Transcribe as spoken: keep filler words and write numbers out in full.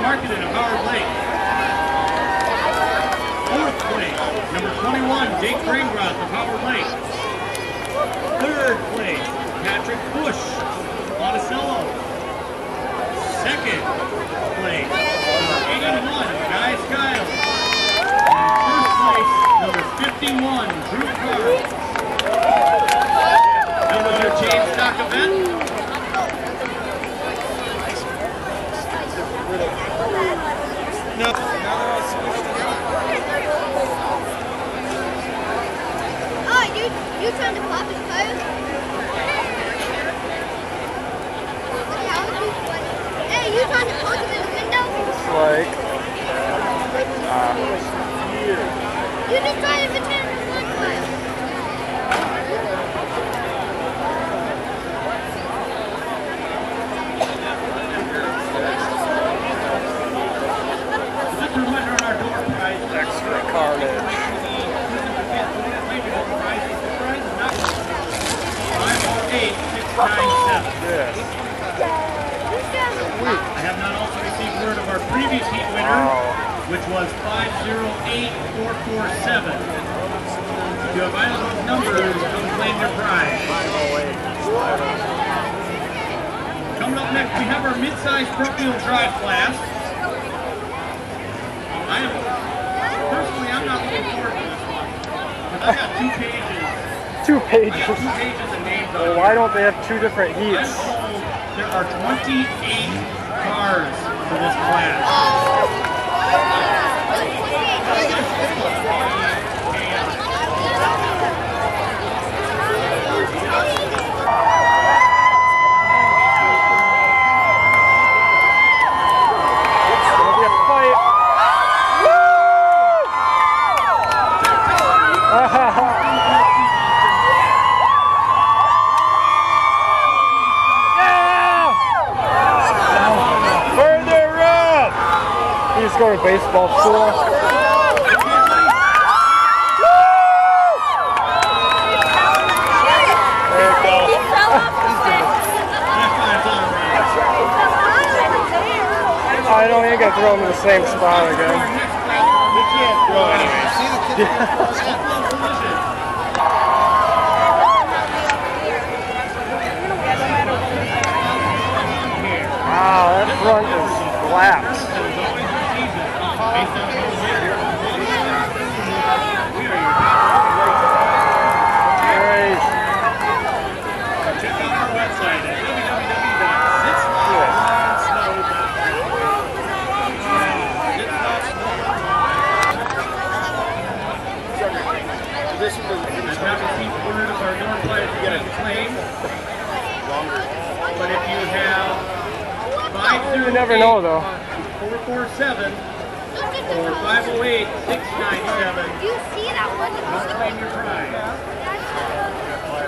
Marketed a power plate. Fourth place, number twenty-one, Jake Greengroth, the power plate. Third place, Patrick Bush, Monticello. Second place, number eighty-one, Guy Skiles. And first place, number fifty-one, Drew Carr. That was your chain stock event. No. Oh, you you trying to pop his clothes? Hey, you trying to punch him in the window? It's like uh, you just trying to pretend it's one clothes. extra carnage. Yes. I have not also received word of our previous heat winner, wow. which was five zero eight four four seven. If you have either of those numbers, come claim your prize. Coming up next, we have our mid-size propane drive class. I am, personally, I'm not looking forward to this one. I've got two pages. Two pages? Two pages of names on well, why don't they have two different heats? There are twenty-eight cars for this class. Go to baseball school. There you go. I don't think I throw him in the same spot again. We can't throw anyways. Wow, that front is collapsed. But if you have five you never know though. four four seven or five oh eight six nine seven, you see that one? claim your prize.